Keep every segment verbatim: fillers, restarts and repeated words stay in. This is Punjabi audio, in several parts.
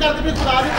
करती भी खुदा दी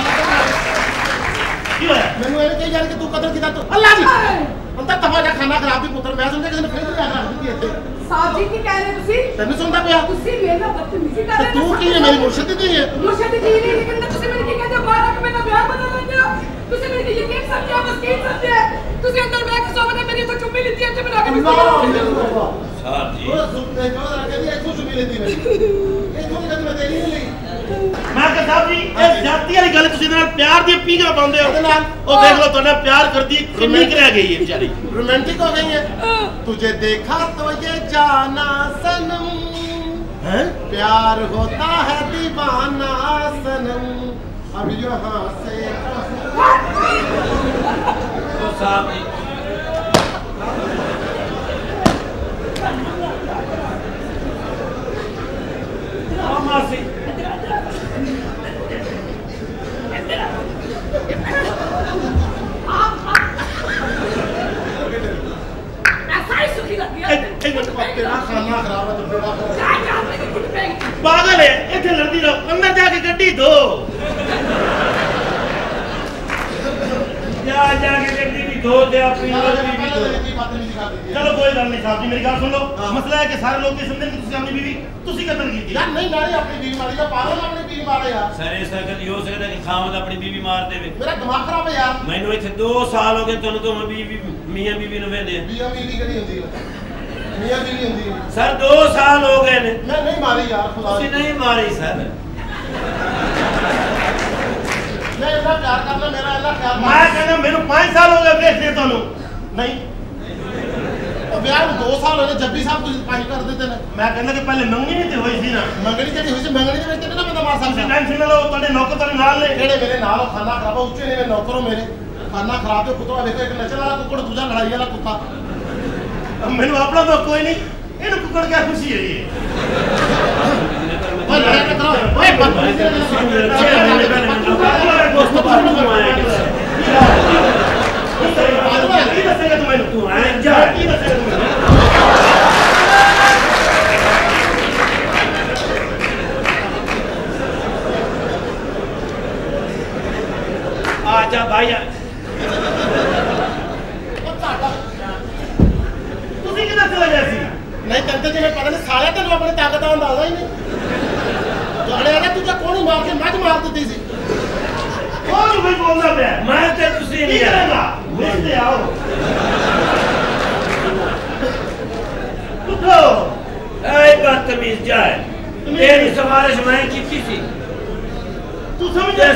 की होया मैनू ये कही जाने कि तू कतल कीता तू अल्लाह जी ਹੁਣ ਤਾਂ ਤਵਾ ਦਾ ਖਾਣਾ ਖਰਾਬ ਦੀ ਪੁੱਤਰ ਮੈਂ ਸੁਣਦਾ ਕਿਸੇ ਨੇ ਫੇਰ ਲਿਆ ਕਰ ਦਿੱਤੀ ਇੱਥੇ ਸਾਹਿਬ ਜੀ ਕੀ ਕਹਿ ਰਹੇ ਤੁਸੀਂ ਤੈਨੂੰ ਸੁਣਦਾ ਪਿਆ ਤੁਸੀਂ ਮੇਰੇ ਨਾਲ ਬਦਤਮੀਜ਼ੀ ਕਰ ਰਹੇ ਹੋ ਤੂੰ ਕੀ ਹੈ ਮੇਰੀ ਮੁਰਸ਼ਿਦ ਦੀ ਹੈ ਮੁਰਸ਼ਿਦ ਦੀ ਨਹੀਂ ਲੇਕਿਨ ਤੁਸੀਂ ਮੈਨੂੰ ਕੀ ਕਹਿੰਦੇ ਬਾਹਰ ਆ ਕੇ ਮੇਰਾ ਵਿਆਹ ਬਦਲ ਲੈਂਦੇ ਹੋ ਤੁਸੀਂ ਮੇਰੇ ਕੀ ਯਕੀਨ ਸਮਝਿਆ ਮਸਕੀਨ ਸਮਝਿਆ ਤੁਸੀਂ ਅੰਦਰ ਬੈਠ ਕੇ ਸੋਵਦੇ ਮੇਰੀ ਤਾਂ ਚੁੰਮੀ ਲਿੱਤੀ ਇੱਥੇ ਬਣਾ ਕੇ ਸਾਹਿਬ ਜੀ ਉਹ ਸੁਣਨੇ ਜੋ ਕਹਿੰਦੀ ਇੱਥੋਂ ਚੁੰਮੀ ਲਿੱਤੀ ਮੇਰੀ ਇੱਥੋਂ ਦੀ ਕਦੀ ਮੈਂ ਤੇਰੀ ਨਹੀਂ ਲਈ ਮੈਂ ਕਿਹਾ ਸਾਹਿਬ ਜੀ ਇਹ ਜਾਤੀ ਵਾਲੀ ਗੱਲ ਤੁਸੀਂ ਨਾਲ ਪਿਆਰ ਦੀ ਪੀਂਘਾਂ ਪਾਉਂਦੇ ਹੋ ਨਾਲ ਉਹ ਦੇਖ ਲਓ ਤੁਹਾਡਾ ਪਿਆਰ ਕਰਦੀ ਕਿੰਨੀ ਕਿ ਰਹਿ ਗਈ ਹੈ ਵਿਚਾਰੀ रोमांटिक हो गई है तुझे देखा तो ये जाना सनम है प्यार होता है दीवाना सनम अब यहाँ से तो साहब जी मासी पागल है इतने लड़ती रहो अंदर जाके गड्डी दो जा जाके गड्डी भी धो दे अपनी बीवी धो चलो कोई गल नहीं साहब जी मेरी गल सुन लो मसला है कि सारे लोग ये समझते हैं कि तुसी अपनी बीवी तुसी कत्ल की यार नहीं मारी अपनी बीवी मारी या पागल अपनी बीवी मारे यार सर ऐसा कभी हो सकता है कि खामद अपनी बीवी मार देवे मेरा दिमाग खराब है यार मैंने इतने दो साल हो गए तुहानू तो बीवी मियां बीवी नु वेंदे मियां बीवी कदी होंदी है मियां बीवी होंदी है सर दो साल हो गए ने मैं नहीं मारी यार खुदा तुसी नहीं मारी सर मैं इतना प्यार करना मेरा अल्लाह ख्याल मैं कहना मेनू पाँच साल हो गए देखते तुहानू नहीं ब्याह दो साल होने जब भी साहब कुछ पानी कर देते ना मैं कहना कि पहले मंगनी नहीं हुई थी ना मंगनी तेरी हुई थी मंगनी ਦੇ ਵਿੱਚ ਕਿੰਨਾ ਬੰਦਾ ਮਾਰ ਸਕਦਾ टेंशन ना लो ਤੁਹਾਡੇ ਨੌਕਰ ਤੁਹਾਡੇ ਨਾਲ ਨੇ ਜਿਹੜੇ ਮੇਰੇ ਨਾਲ ਖਾਣਾ ਖਰਾਬ ਉੱਚੇ ਨੇ ਮੇਰੇ ਨੌਕਰੋ ਮੇਰੇ ਖਾਣਾ ਖਰਾਬ ਤੇ ਕੁੱਤਾ ਦੇਖੋ ਇੱਕ ਨਚਣ ਵਾਲਾ ਕੁੱਕੜ ਦੂਜਾ ਲੜਾਈ ਵਾਲਾ ਕੁੱਤਾ ਮੈਨੂੰ ਆਪਣਾ ਤਾਂ ਕੋਈ ਨਹੀਂ ਇਹਨੂੰ ਕੁੱਕੜ ਕਿਆ ਖੁਸ਼ੀ ਹੈ ਇਹ ਓਏ ਲੜਾਈ ਨਾ ਕਰੋ ਓਏ ਬੰਦ ਦੋਸਤੋ ਬਾਹਰ ਨੂੰ ਆਇਆ ਕਿ ਕੀ ਦੱਸੇਗਾ ਤੂੰ ਮੈਨੂੰ ਤੂੰ ਆ ਜਾ ਕੀ ਦੱਸੇਗਾ ਤੂੰ ਮੈਨੂੰ आजा भाई ਤੁਸੀਂ ਕਿੱਦਾਂ ਚਲੇ ਗਏ ਸੀ ਨਹੀਂ ਕਰਦੇ ਜਿਵੇਂ ਪਤਾ ਨਹੀਂ ਸਾਲਿਆ ਤੈਨੂੰ ਆਪਣੀ ਤਾਕਤ ਦਾ ਅੰਦਾਜ਼ਾ ਹੀ ਨਹੀਂ ਝਗੜਿਆ ਨਾ ਤੂੰ ਤਾਂ ਕੋਣੀ ਮਾਰ ਕੇ ਮੱਝ ਮਾਰ ਦਿੱਤੀ ਸੀ ਕੌਣ ਵੀ ਬੋਲਦਾ ਪਿਆ मैं तो तुसी नहीं ਕਰੇਗਾ ਵੇਖਦੇ ਆਓ ਉਠੋ ऐ बदतमीज जाए तेरी सिफारिश मैं की थी ਤੂੰ ਸਮਝਿਆ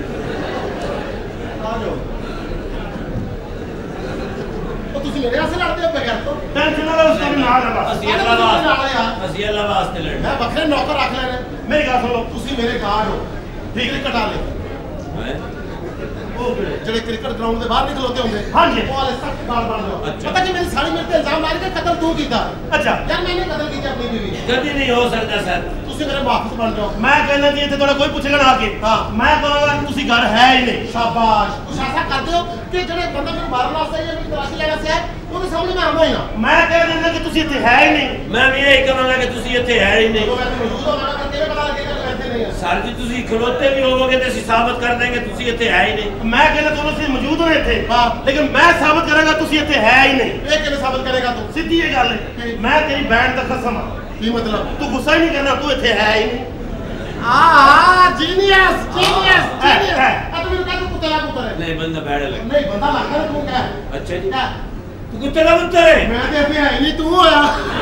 ਤੁਸੀਂ ਮੇਰੇ ਆਸੇ ਲੜਦੇ ਹੋ ਬਗੈਰ ਤੋਂ ਟੈਨਸ਼ਨ ਨਾ ਲਓ ਉਸ ਦਾ ਨਾਲ ਹੈ ਬਸ ਅਸੀਂ ਅੱਲਾ ਵਾਸਤੇ ਅਸੀਂ ਅੱਲਾ ਵਾਸਤੇ ਲੜਨਾ ਮੈਂ ਵੱਖਰੇ ਨੌਕਰ ਰੱਖ ਲੈਣੇ ਮੇਰੀ ਗੱਲ ਸੁਣ ਲਓ ਤੁਸੀਂ ਮੇਰੇ ਗਾਰਡ ਹੋ ਠੀਕ ਹੈ ਕਟਾ ਲੈ है ਉਹ ਜਿਹੜੇ ਕ੍ਰਿਕਟ ਗਰਾਊਂਡ ਦੇ ਬਾਹਰ ਨਹੀਂ ਖਲੋਤੇ ਹੁੰਦੇ ਹਾਂਜੀ ਉਹ ਵਾਲੇ ਸਖਤ ਗਾਰਡ ਬਣ ਜਾਓ ਅੱਛਾ। ਪਤਾ ਕਿ ਮੇਰੀ ਸਾਲੀ ਮੇਰੇ ਤੇ ਇਲਜ਼ਾਮ ਲਾ ਰਹੀ ਕਿ ਕਤਲ ਤੂੰ ਕੀਤਾ ਅੱਛਾ ਯਾਰ ਮੈंने ਕਤਲ ਕੀਤਾ ਆਪਣੀ ਬੀਵੀ कभी नहीं हो सकता सर ਤੁਸੀਂ ਮੇਰੇ ਵਾਪਸ ਬਣ ਜਾਓ ਮੈਂ ਕਹਿੰਦਾ ਜੀ ਇੱਥੇ ਤੁਹਾਡਾ ਕੋਈ ਪੁੱਛੇਗਾ ਨਾ ਆ ਕੇ ਹਾਂ। ਮੈਂ ਕਹਾਂਗਾ ਕਿ ਤੁਸੀਂ ਘਰ ਹੈ ਹੀ ਨਹੀਂ ਸ਼ਾਬਾਸ਼ ਕੁਛ ਐਸਾ ਕਰਦੇ ਹੋ ਕਿ ਜਿਹੜੇ ਬੰਦਾ ਮੈਨੂੰ ਮਾਰਨ ਵਾਸਤੇ ਜਾਂ ਮੇਰੀ ਤਲਾਸ਼ੀ ਲੈਣਾ ਸੀ ਉਹਦੇ ਸਾਹਮਣੇ ਮੈਂ ਆਵਾਂ ਹੀ ਨਾ ਮੈਂ ਕਹਿ ਦਿੰਦਾ ਕਿ ਤੁਸੀਂ ਇੱਥੇ ਹੈ ਹੀ ਨਹੀਂ मैं भी यही कहूँगा कि तुसी इत्थे है ही ਜਦੋਂ नहीं ਮੈਂ ਮੌਜੂਦ ਹੋਵਾਂਗਾ ਤਾਂ ਕਿਵੇਂ ਪਤਾ ਲੱਗੇਗਾ ਕਿ ਮੈਂ ਇੱਥੇ ਨਹੀਂ ਹਾਂ सर जी तुसी खलोते भी होवोगे तो ਅਸੀਂ ਸਾਬਤ ਕਰ ਦੇंगे तुसी इत्थे है ही नहीं ਮੈਂ ਕਹਿੰਦਾ ਤੁਹਾਨੂੰ ਤੁਸੀਂ ਮੌਜੂਦ ਹੋ ਇੱਥੇ ਹਾਂ। ਲੇਕਿਨ ਮੈਂ ਸਾਬਤ ਕਰਾਂਗਾ ਤੁਸੀਂ ਇੱਥੇ ਹੈ ਹੀ ਨਹੀਂ ਇਹ ਕਿਵੇਂ ਸਾਬਤ ਕਰੇਗਾ ਤੂੰ ਸਿੱਧੀ ਇਹ ਗੱਲ ਹੈ ਮੈਂ ਤੇਰੀ ਬੈਂਡ ਦਾ ਕਸਮ ਆ ਕੀ ਮਤਲਬ ਤੂੰ ਗੁੱਸਾ ਹੀ ਨਹੀਂ ਕਰਨਾ ਤੂੰ ਇੱਥੇ ਹੈ ਹੀ ਨਹੀਂ ਆ ਜੀਨੀਅਸ ਜੀਨੀਅਸ ਜੀਨੀਅਸ ਆ ਤੂੰ ਮੈਨੂੰ ਕਹਿੰਦਾ ਕੁੱਤੇ ਦਾ ਪੁੱਤਰ ਹੈ नहीं बंदा बैठ लग ਨਹੀਂ ਬੰਦਾ ਲੱਗਦਾ ਤੂੰ ਕਹਿ अच्छा जी ਕਹਿ तू कुत्ते का पुत्र है ਮੈਂ ਤੇ ਇੱਥੇ ਹੈ ਹੀ ਨਹੀਂ ਤੂੰ ਹੋਇਆ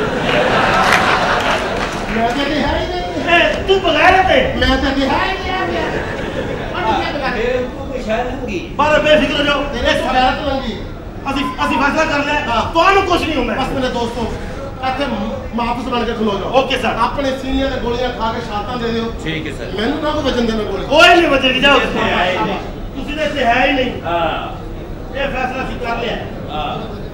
ਮੈਂ ਤੇ ਇੱਥੇ ਹੈ ਹੀ ਨਹੀਂ ए, तू बगैर है ਮੈਂ ਤੇ ਇੱਥੇ ਹੈ ਹੀ ਨਹੀਂ ਆ ਗਿਆ कोई शायद होगी पर बेफिक्र हो जाओ ਤੇਰੇ ਸਗੈਰਤ ਲੰਗੀ ਅਸੀਂ ਅਸੀਂ ਫੈਸਲਾ ਕਰ ਲਿਆ ਹਾਂ। ਤੁਹਾਨੂੰ ਕੁਝ ਨਹੀਂ ਹੁੰਦਾ ਬਸ ਮੇਰੇ ਦੋਸਤੋ ਇੱਥੇ ਮਾਫਸ ਬਣ ਕੇ ਖਲੋ ਜਾਓ ਓਕੇ ਸਰ ਆਪਣੇ ਸੀਨੀਅਰ ਦੇ ਗੋਲੀਆਂ ਖਾ ਕੇ ਸ਼ਾਂਤਾਂ ਦੇ ਦਿਓ ठीक है सर ਮੈਨੂੰ ਨਾ ਕੋਈ ਵਜਨ ਦੇਣਾ ਗੋਲੀ ਕੋਈ ਨਹੀਂ ਬਚੇਗੀ ਜਾਓ ਇੱਥੇ ਹੈ ਹੀ ਨਹੀਂ। ਤੁਸੀਂ ਤਾਂ ਇੱਥੇ ਹੈ ਹੀ ਨਹੀਂ हाँ ਇਹ ਫੈਸਲਾ ਅਸੀਂ ਕਰ ਲਿਆ हाँ